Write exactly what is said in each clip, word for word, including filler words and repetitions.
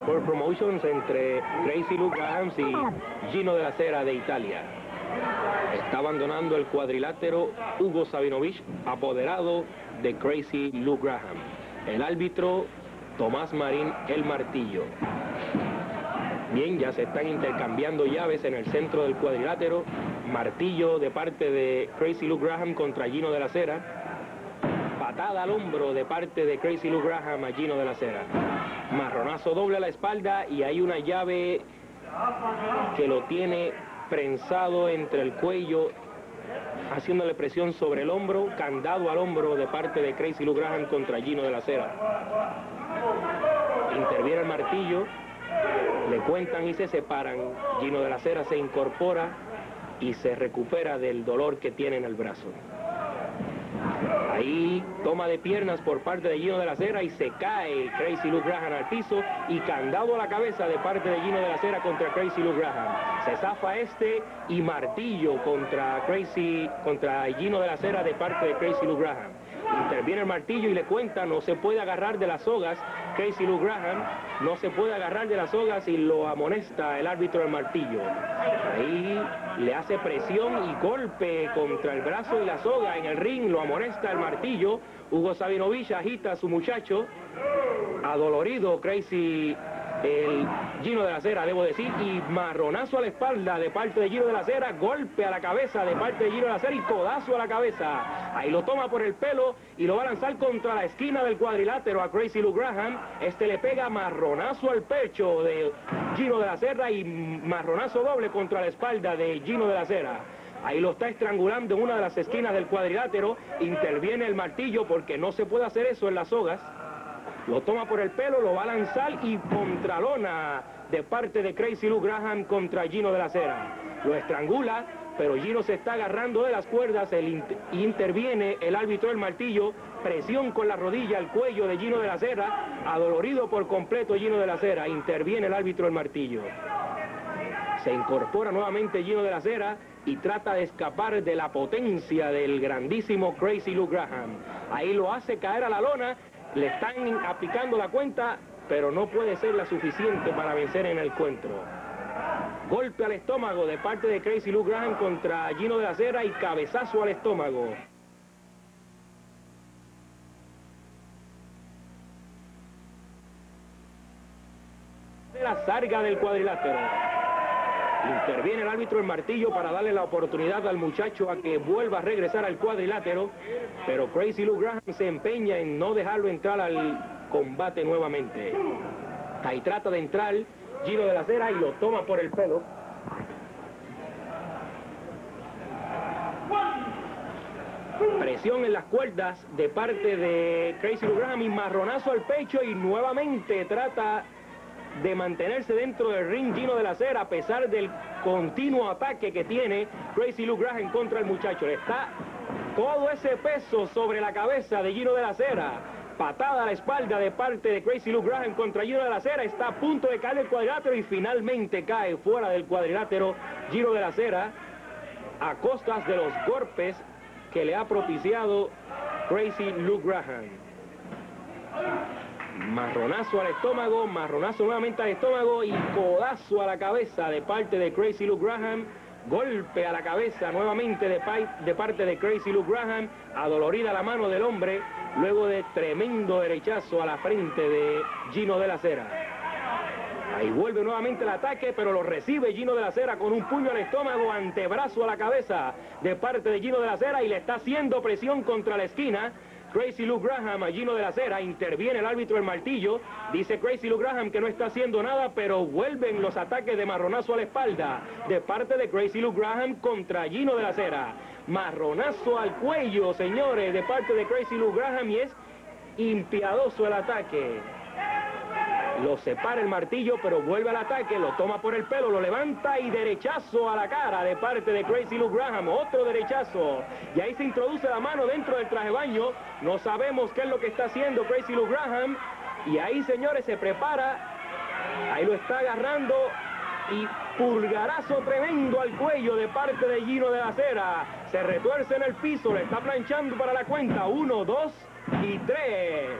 World Promotions entre Crazy Luke Graham y Gino de la Cera de Italia. Está abandonando el cuadrilátero Hugo Sabinovich, apoderado de Crazy Luke Graham. El árbitro Tomás Marín El Martillo. Bien, ya se están intercambiando llaves en el centro del cuadrilátero. Martillo de parte de Crazy Luke Graham contra Gino de la Cera. Patada al hombro de parte de Crazy Luke Graham a Gino de la Cera. Marronazo doble a la espalda y hay una llave que lo tiene prensado entre el cuello, haciéndole presión sobre el hombro. Candado al hombro de parte de Crazy Luke Graham contra Gino de la Cera. Interviene el Martillo, le cuentan y se separan. Gino de la Cera se incorpora y se recupera del dolor que tiene en el brazo. Ahí toma de piernas por parte de Gino de la Cera y se cae Crazy Luke Graham al piso y candado a la cabeza de parte de Gino de la Cera contra Crazy Luke Graham. Se zafa este y martillo contra Crazy, contra Gino de la Cera de parte de Crazy Luke Graham. Interviene el Martillo y le cuenta, no se puede agarrar de las sogas. Crazy Luke Graham no se puede agarrar de las sogas y lo amonesta el árbitro del Martillo. Ahí le hace presión y golpe contra el brazo y la soga en el ring, lo amonesta el Martillo. Hugo Sabinovich agita a su muchacho, adolorido Crazy, el Gino de la Cera, debo decir, y marronazo a la espalda de parte de Gino de la Cera, golpe a la cabeza de parte de Gino de la Cera y codazo a la cabeza. Ahí lo toma por el pelo y lo va a lanzar contra la esquina del cuadrilátero a Crazy Luke Graham. Este le pega marronazo al pecho de Gino de la Cera y marronazo doble contra la espalda de Gino de la Cera. Ahí lo está estrangulando en una de las esquinas del cuadrilátero. Interviene el Martillo porque no se puede hacer eso en las sogas. Lo toma por el pelo, lo va a lanzar y contralona de parte de Crazy Luke Graham contra Gino de la Cera. Lo estrangula, pero Gino se está agarrando de las cuerdas. El inter interviene el árbitro del Martillo. Presión con la rodilla al cuello de Gino de la Cera. Adolorido por completo Gino de la Cera. Interviene el árbitro del Martillo. Se incorpora nuevamente Gino de la Cera y trata de escapar de la potencia del grandísimo Crazy Luke Graham. Ahí lo hace caer a la lona. Le están aplicando la cuenta, pero no puede ser la suficiente para vencer en el encuentro. Golpe al estómago de parte de Crazy Luke Graham contra Gino de la Cera y cabezazo al estómago. De la sarga del cuadrilátero. Interviene el árbitro del Martillo para darle la oportunidad al muchacho a que vuelva a regresar al cuadrilátero, pero Crazy Luke Graham se empeña en no dejarlo entrar al combate nuevamente. Ahí trata de entrar Gino de la Cera y lo toma por el pelo. Presión en las cuerdas de parte de Crazy Luke Graham y marronazo al pecho y nuevamente trata de mantenerse dentro del ring Gino de la Cera a pesar del continuo ataque que tiene Crazy Luke Graham contra el muchacho. Le está todo ese peso sobre la cabeza de Gino de la Cera. Patada a la espalda de parte de Crazy Luke Graham contra Gino de la Cera. Está a punto de caer el cuadrilátero y finalmente cae fuera del cuadrilátero Gino de la Cera a costas de los golpes que le ha propiciado Crazy Luke Graham. Marronazo al estómago, marronazo nuevamente al estómago y codazo a la cabeza de parte de Crazy Luke Graham. Golpe a la cabeza nuevamente de, de parte de Crazy Luke Graham. Adolorida la mano del hombre luego de tremendo derechazo a la frente de Gino de la Cera. Ahí vuelve nuevamente el ataque, pero lo recibe Gino de la Cera con un puño al estómago, antebrazo a la cabeza de parte de Gino de la Cera y le está haciendo presión contra la esquina. Crazy Luke Graham a Gino de la Cera. Interviene el árbitro del Martillo. Dice Crazy Luke Graham que no está haciendo nada, pero vuelven los ataques de marronazo a la espalda de parte de Crazy Luke Graham contra Gino de la Cera. Marronazo al cuello, señores, de parte de Crazy Luke Graham y es impiadoso el ataque. Lo separa el Martillo, pero vuelve al ataque, lo toma por el pelo, lo levanta y derechazo a la cara de parte de Crazy Luke Graham. Otro derechazo. Y ahí se introduce la mano dentro del traje de baño. No sabemos qué es lo que está haciendo Crazy Luke Graham. Y ahí, señores, se prepara. Ahí lo está agarrando. Y pulgarazo tremendo al cuello de parte de Gino de la Cera. Se retuerce en el piso, le está planchando para la cuenta. Uno, dos y tres.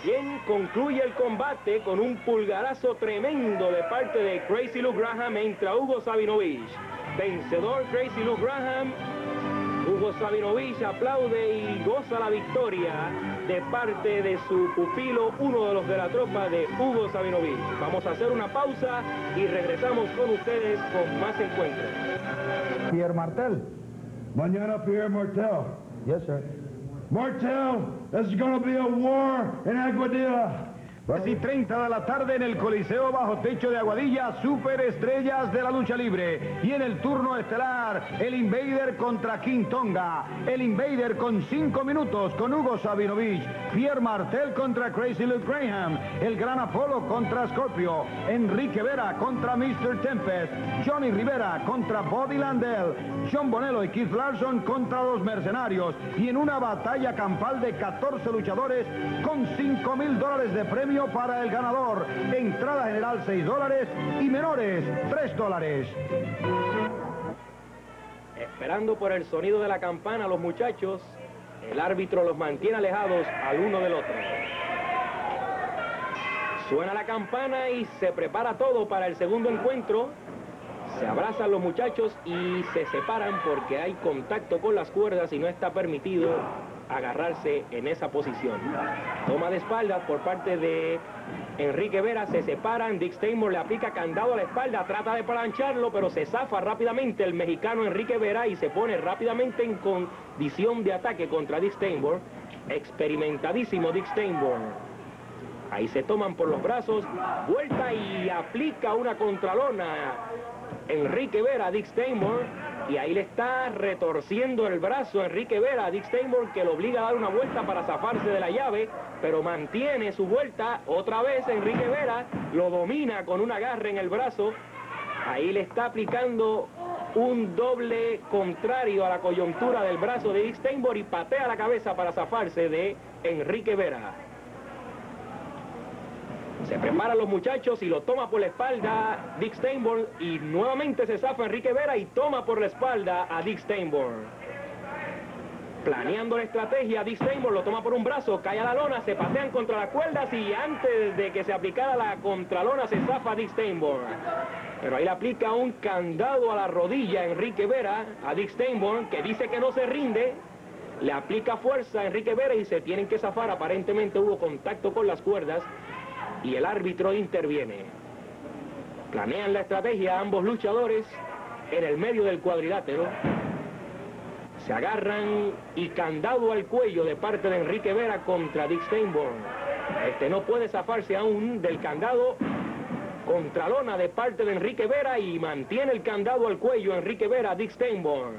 Bien, concluye el combate con un pulgarazo tremendo de parte de Crazy Luke Graham contra Hugo Savinovich. Vencedor Crazy Luke Graham. Hugo Savinovich aplaude y goza la victoria de parte de su pupilo, uno de los de la tropa de Hugo Savinovich. Vamos a hacer una pausa y regresamos con ustedes con más encuentros. Pierre Martel. Mañana Pierre Martel. Yes, sir. Martel, there's going to be a war in Aguadilla. Y treinta de la tarde en el Coliseo bajo techo de Aguadilla, superestrellas de la lucha libre. Y en el turno estelar, el Invader contra King Tonga. El Invader con cinco minutos con Hugo Savinovich. Pierre Martel contra Crazy Luke Graham. El Gran Apolo contra Scorpio. Enrique Vera contra mister Tempest. Johnny Rivera contra Bobby Landel. John Bonello y Keith Larson contra los Mercenarios. Y en una batalla campal de catorce luchadores con cinco mil dólares de premio para el ganador. Entrada general seis dólares y menores tres dólares. Esperando por el sonido de la campana, los muchachos, el árbitro los mantiene alejados al uno del otro. Suena la campana y se prepara todo para el segundo encuentro. Se abrazan los muchachos y se separan porque hay contacto con las cuerdas y no está permitido agarrarse en esa posición. Toma de espaldas por parte de Enrique Vera, se separan. Dick Steinborn le aplica candado a la espalda, trata de plancharlo, pero se zafa rápidamente el mexicano Enrique Vera y se pone rápidamente en condición de ataque contra Dick Steinborn. Experimentadísimo Dick Steinborn. Ahí se toman por los brazos, vuelta y aplica una contralona Enrique Vera a Dick Steinborn. Y ahí le está retorciendo el brazo Enrique Vera a Dick Steinborn, que lo obliga a dar una vuelta para zafarse de la llave, pero mantiene su vuelta. Otra vez Enrique Vera lo domina con un agarre en el brazo. Ahí le está aplicando un doble contrario a la coyuntura del brazo de Dick Steinborn y patea la cabeza para zafarse de Enrique Vera. Se preparan los muchachos y lo toma por la espalda Dick Steinborn y nuevamente se zafa Enrique Vera y toma por la espalda a Dick Steinborn. Planeando la estrategia, Dick Steinborn lo toma por un brazo, cae a la lona, se pasean contra las cuerdas y antes de que se aplicara la contralona se zafa Dick Steinborn. Pero ahí le aplica un candado a la rodilla Enrique Vera a Dick Steinborn, que dice que no se rinde. Le aplica fuerza a Enrique Vera y se tienen que zafar. Aparentemente hubo contacto con las cuerdas y el árbitro interviene. Planean la estrategia ambos luchadores en el medio del cuadrilátero. Se agarran y candado al cuello de parte de Enrique Vera contra Dick Steinborn. Este no puede zafarse aún del candado. Contralona de parte de Enrique Vera y mantiene el candado al cuello Enrique Vera, Dick Steinborn.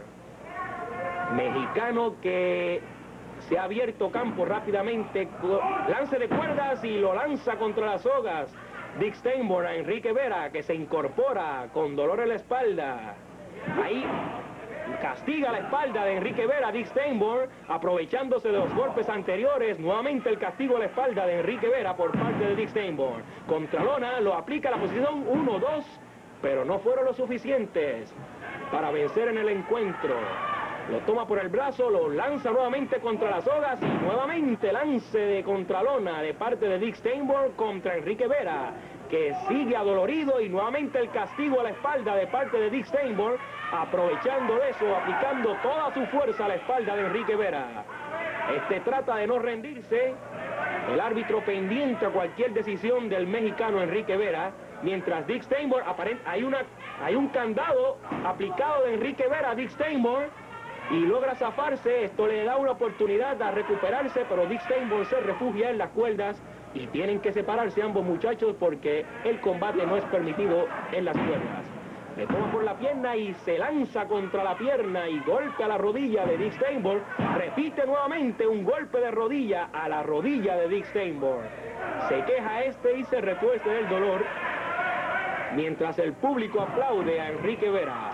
Mexicano que se ha abierto campo rápidamente, lance de cuerdas y lo lanza contra las sogas. Dick Steinborn a Enrique Vera, que se incorpora con dolor en la espalda. Ahí castiga la espalda de Enrique Vera, Dick Steinborn, aprovechándose de los golpes anteriores. Nuevamente el castigo a la espalda de Enrique Vera por parte de Dick Steinborn. Contralona lo aplica a la posición uno dos, pero no fueron lo suficientes para vencer en el encuentro. Lo toma por el brazo, lo lanza nuevamente contra las sogas y nuevamente lance de contralona de parte de Dick Steinborn contra Enrique Vera, que sigue adolorido, y nuevamente el castigo a la espalda de parte de Dick Steinborn, aprovechando eso, aplicando toda su fuerza a la espalda de Enrique Vera. Este trata de no rendirse, el árbitro pendiente a cualquier decisión del mexicano Enrique Vera, mientras Dick Steinborn, hay, una, hay un candado aplicado de Enrique Vera a Dick Steinborn, y logra zafarse. Esto le da una oportunidad a recuperarse, pero Dick Steinborn se refugia en las cuerdas y tienen que separarse ambos muchachos porque el combate no es permitido en las cuerdas. Le toma por la pierna y se lanza contra la pierna y golpea la rodilla de Dick Steinborn. Repite nuevamente un golpe de rodilla a la rodilla de Dick Steinborn. Se queja este y se retuerce del dolor mientras el público aplaude a Enrique Vera.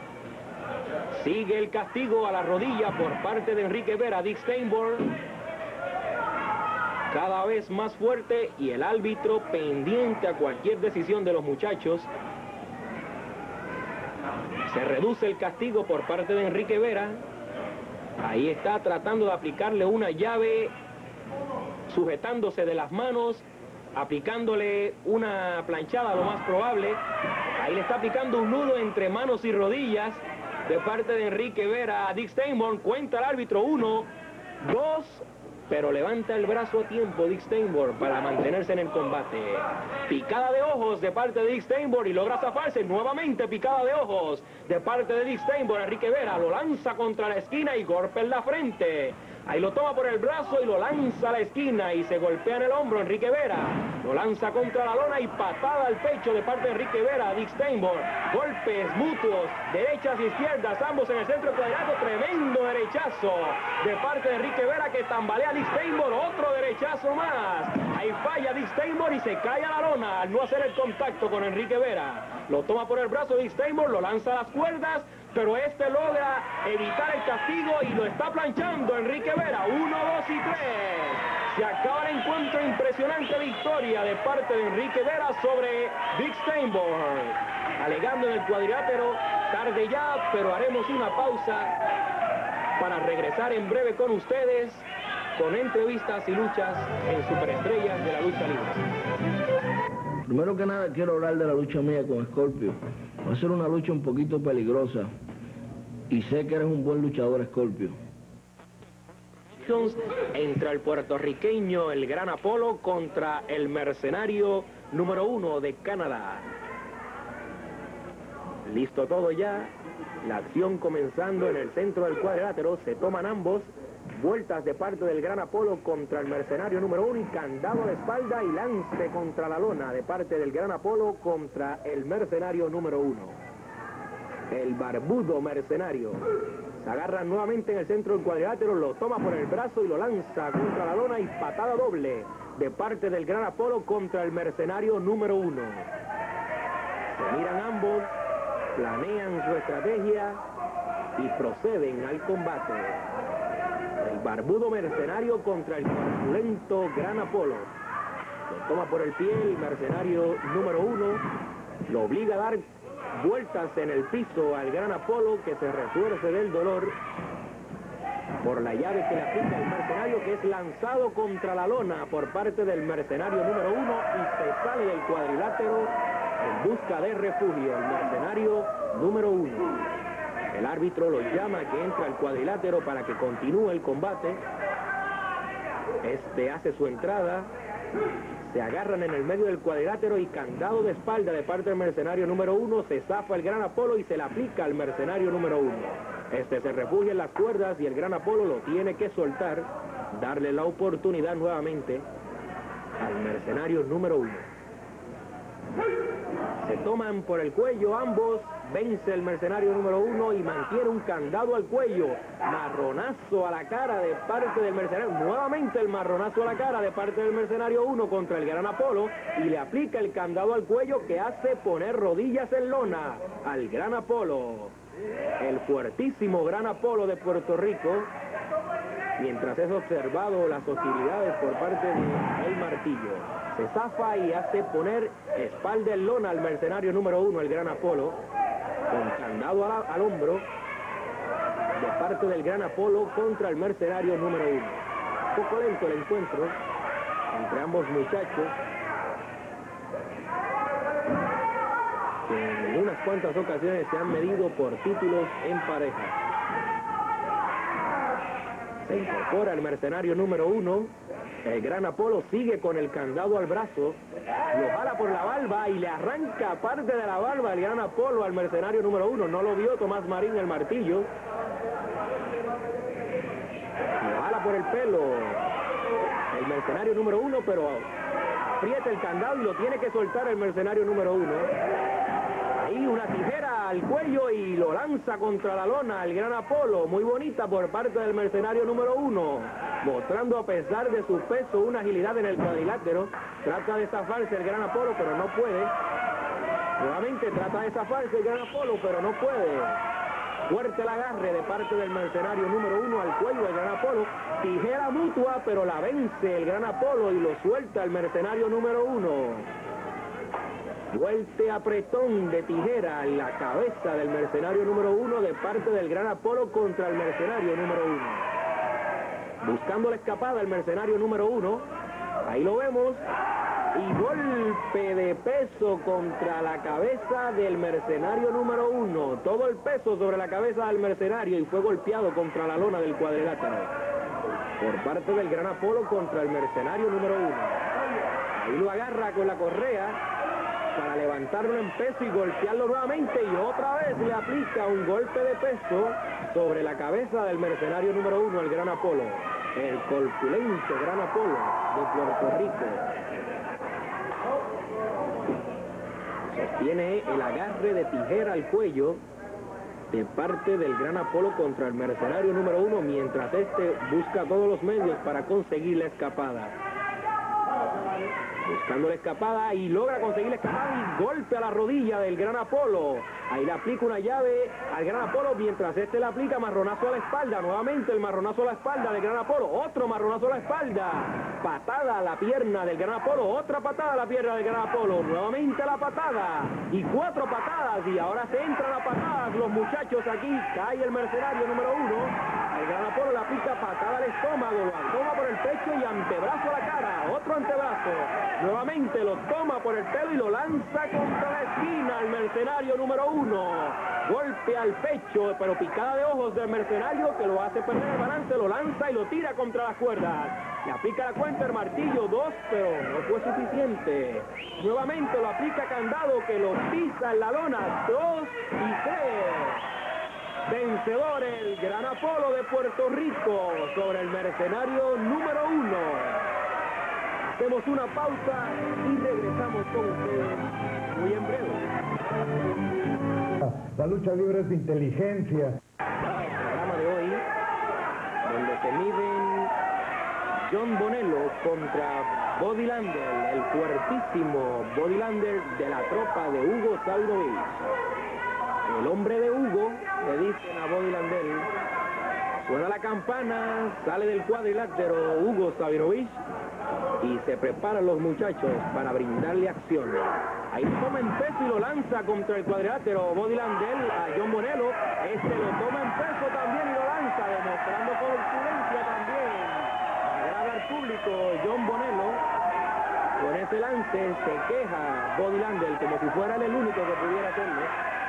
Sigue el castigo a la rodilla por parte de Enrique Vera. Dick Steinborn cada vez más fuerte y el árbitro pendiente a cualquier decisión de los muchachos. Se reduce el castigo por parte de Enrique Vera. Ahí está tratando de aplicarle una llave sujetándose de las manos, aplicándole una planchada lo más probable. Ahí le está aplicando un nudo entre manos y rodillas de parte de Enrique Vera a Dick Steinborn. Cuenta el árbitro, uno, dos, pero levanta el brazo a tiempo Dick Steinborn para mantenerse en el combate. Picada de ojos de parte de Dick Steinborn y logra zafarse. Nuevamente picada de ojos de parte de Dick Steinborn. Enrique Vera lo lanza contra la esquina y golpe en la frente. Ahí lo toma por el brazo y lo lanza a la esquina y se golpea en el hombro Enrique Vera. Lo lanza contra la lona y patada al pecho de parte de Enrique Vera a Dick Steinborn. Golpes mutuos, derechas y izquierdas, ambos en el centro cuadrado. Tremendo derechazo de parte de Enrique Vera que tambalea a Dick Steinborn. Otro derechazo más. Ahí falla Dick Steinborn y se cae a la lona al no hacer el contacto con Enrique Vera. Lo toma por el brazo Dick Steinborn, lo lanza a las cuerdas, pero este logra evitar el castigo y lo está planchando Enrique Vera. Uno, dos y tres. Se acaba el encuentro. Impresionante victoria de parte de Enrique Vera sobre Dick Steinborn. Alegando en el cuadrilátero, tarde ya, pero haremos una pausa para regresar en breve con ustedes con entrevistas y luchas en Superestrellas de la Lucha Libre. Primero que nada quiero hablar de la lucha mía con Scorpio. Va a ser una lucha un poquito peligrosa y sé que eres un buen luchador, Scorpio. Entre el puertorriqueño, el Gran Apolo, contra el mercenario número uno de Canadá. Listo todo ya. La acción comenzando en el centro del cuadrilátero. Se toman ambos. Vueltas de parte del Gran Apolo contra el mercenario número uno y candado a la espalda y lance contra la lona de parte del Gran Apolo contra el mercenario número uno. El barbudo mercenario se agarra nuevamente en el centro del cuadrilátero, lo toma por el brazo y lo lanza contra la lona y patada doble de parte del Gran Apolo contra el mercenario número uno. Se miran ambos, planean su estrategia y proceden al combate. El barbudo mercenario contra el corpulento Gran Apolo. Lo toma por el pie el mercenario número uno, lo obliga a dar vueltas en el piso al Gran Apolo, que se retuerce del dolor por la llave que le aplica el mercenario, que es lanzado contra la lona por parte del mercenario número uno y se sale del cuadrilátero en busca de refugio el mercenario número uno. El árbitro lo llama que entra al cuadrilátero para que continúe el combate. Este hace su entrada. Se agarran en el medio del cuadrilátero y candado de espalda de parte del mercenario número uno. Se zafa el Gran Apolo y se le aplica al mercenario número uno. Este se refugia en las cuerdas y el Gran Apolo lo tiene que soltar. Darle la oportunidad nuevamente al mercenario número uno. Se toman por el cuello ambos. Vence el mercenario número uno y mantiene un candado al cuello. Marronazo a la cara de parte del mercenario. Nuevamente el marronazo a la cara de parte del mercenario uno contra el Gran Apolo. Y le aplica el candado al cuello que hace poner rodillas en lona al Gran Apolo. El fuertísimo Gran Apolo de Puerto Rico. Mientras es observado las hostilidades por parte de El Martillo. Se zafa y hace poner espalda en lona al mercenario número uno, el Gran Apolo. Con candado al, al hombro de parte del Gran Apolo contra el mercenario número uno. Un poco lento el encuentro entre ambos muchachos, que en unas cuantas ocasiones se han medido por títulos en pareja. Se incorpora el mercenario número uno. El Gran Apolo sigue con el candado al brazo, lo jala por la barba y le arranca parte de la barba el Gran Apolo al mercenario número uno. No lo vio Tomás Marín, el Martillo. Lo jala por el pelo el mercenario número uno, pero aprieta el candado y lo tiene que soltar el mercenario número uno. Ahí una tijera al cuello y lo lanza contra la lona el Gran Apolo. Muy bonita por parte del mercenario número uno. Mostrando a pesar de su peso una agilidad en el cuadrilátero. Trata de zafarse el Gran Apolo, pero no puede. Nuevamente trata de zafarse el Gran Apolo, pero no puede. Fuerte el agarre de parte del mercenario número uno al cuello del Gran Apolo. Tijera mutua, pero la vence el Gran Apolo y lo suelta el mercenario número uno. Fuerte apretón de tijera en la cabeza del mercenario número uno de parte del Gran Apolo contra el mercenario número uno. Buscando la escapada el mercenario número uno, Ahí lo vemos. Y golpe de peso contra la cabeza del mercenario número uno. Todo el peso sobre la cabeza del mercenario y fue golpeado contra la lona del cuadrilátero. Por parte del Gran Apolo contra el mercenario número uno. Ahí lo agarra con la correa para levantarlo en peso y golpearlo nuevamente. Y otra vez le aplica un golpe de peso sobre la cabeza del mercenario número uno, el Gran Apolo. El corpulento Gran Apolo de Puerto Rico. Sostiene el agarre de tijera al cuello de parte del Gran Apolo contra el mercenario número uno, mientras este busca todos los medios para conseguir la escapada. Buscando la escapada y logra conseguir la escapada y golpe a la rodilla del Gran Apolo. Ahí le aplica una llave al Gran Apolo mientras este le aplica marronazo a la espalda. Nuevamente el marronazo a la espalda del Gran Apolo. Otro marronazo a la espalda. Patada a la pierna del Gran Apolo. Otra patada a la pierna del Gran Apolo. Nuevamente la patada. Y cuatro patadas. Y ahora se entran a patadas los muchachos aquí. Cae el mercenario número uno. El Gran Apolo le aplica patada al estómago. Lo toma por el pecho y antebrazo a la cara. Otro antebrazo. Nuevamente lo toma por el pelo y lo lanza contra la esquina el mercenario número uno. Golpe al pecho, pero picada de ojos del mercenario que lo hace perder el balance, lo lanza y lo tira contra las cuerdas. Le aplica la cuenta el martillo, dos, pero no fue suficiente. Nuevamente lo aplica candado que lo pisa en la lona, dos y tres. Vencedor el Gran Apolo de Puerto Rico sobre el mercenario número uno. Hacemos una pausa y regresamos con ustedes muy en breve. La lucha libre es de inteligencia. El programa de hoy, donde se miden John Bonello contra Body Lander, el fuertísimo Body Lander de la tropa de Hugo Sabinovich. El hombre de Hugo, le dicen a Body Lander, suena la campana, sale del cuadrilátero Hugo Sabinovich y se preparan los muchachos para brindarle acción. Ahí toma en peso y lo lanza contra el cuadrilátero Body Lander a John Bonello. Este lo toma en peso también y lo lanza, demostrando corpulencia también. Agrada al público John Bonello. Con ese lance se queja Body Lander como si fuera él el único que pudiera hacerlo.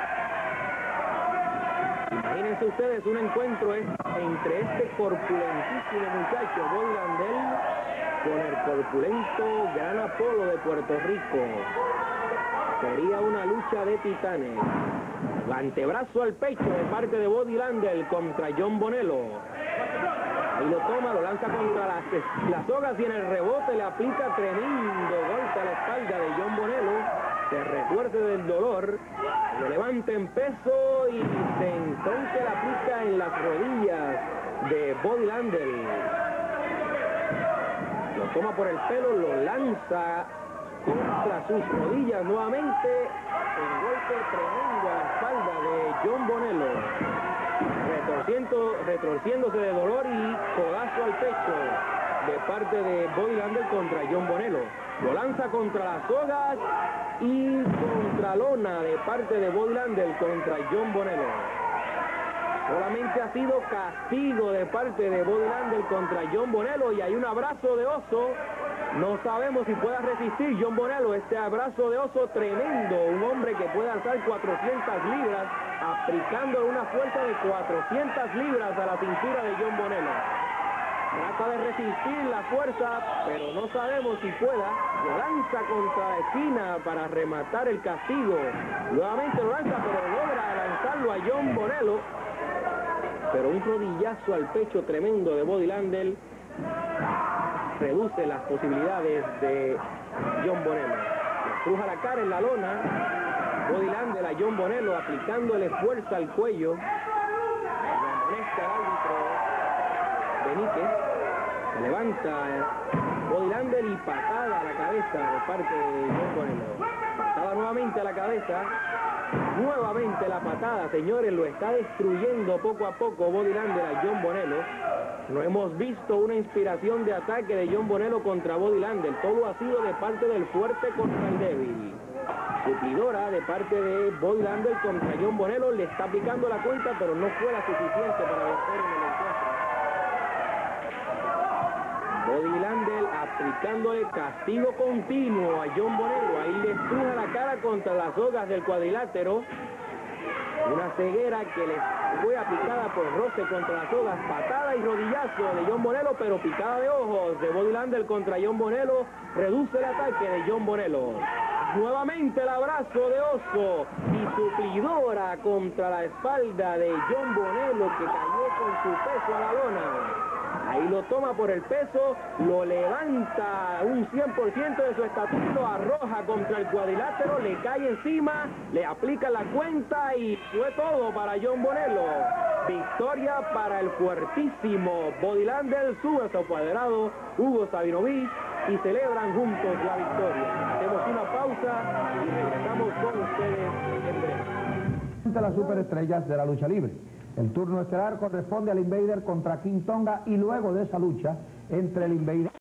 Imagínense ustedes un encuentro entre este corpulentísimo muchacho Body Lander con el corpulento Gran Apolo de Puerto Rico. Sería una lucha de titanes. Antebrazo al pecho de parte de Body Lander contra John Bonello. Ahí lo toma, lo lanza contra las, las sogas y en el rebote le aplica tremendo golpe a la espalda de John Bonello. Se retuerce del dolor, lo levanta en peso y se entonces la aplica en las rodillas de Body Lander. Lo toma por el pelo, lo lanza contra sus rodillas nuevamente. Un golpe tremendo a la espalda de John Bonello. Retorciendo, retorciéndose de dolor y codazo al pecho de parte de Body Lander contra John Bonello. Lo lanza contra las sogas y contra lona de parte de Body Lander contra John Bonello. Solamente ha sido castigo de parte de Body Lander contra John Bonello y hay un abrazo de oso. No sabemos si pueda resistir John Bonello este abrazo de oso tremendo. Un hombre que puede alzar cuatrocientas libras, aplicando una fuerza de cuatrocientas libras a la cintura de John Bonello. Trata de resistir la fuerza, pero no sabemos si pueda. Lo lanza contra la esquina para rematar el castigo. Nuevamente lo lanza, pero logra lanzarlo a John Bonello. Pero un rodillazo al pecho tremendo de Body Lander reduce las posibilidades de John Bonello. Le estruja la cara en la lona. Body Lander a John Bonello aplicándole fuerza al cuello. Le amonesta al árbitro Benítez. Se levanta Body Lander y patada a la cabeza de parte de John Bonello. Patada nuevamente a la cabeza. Nuevamente la patada, señores, lo está destruyendo poco a poco Body Lander a John Bonello. No hemos visto una inspiración de ataque de John Bonello contra Body Lander. Todo ha sido de parte del fuerte contra el débil. Suplidora de parte de Body Lander contra John Bonello. Le está aplicando la cuenta, pero no fue la suficiente para vencer en el encuentro. Body Lander aplicándole castigo continuo a John Bonello. Ahí le estruja la cara contra las sogas del cuadrilátero. Una ceguera que le fue aplicada por roce contra las sogas, patada y rodillazo de John Bonello, pero picada de ojos de Bodylander contra John Bonello, reduce el ataque de John Bonello. Nuevamente el abrazo de Oso y suplidora contra la espalda de John Bonello, que cayó con su peso a la lona. Ahí lo toma por el peso, lo levanta un cien por ciento de su estatura, lo arroja contra el cuadrilátero, le cae encima, le aplica la cuenta y fue todo para John Bonello. Victoria para el fuertísimo Bodylander, sube a su apoderado Hugo Sabinovich y celebran juntos la victoria. Hacemos una pausa y regresamos con ustedes en breve. Ante las superestrellas de la lucha libre. El turno estelar corresponde al Invader contra King Tonga y luego de esa lucha entre el Invader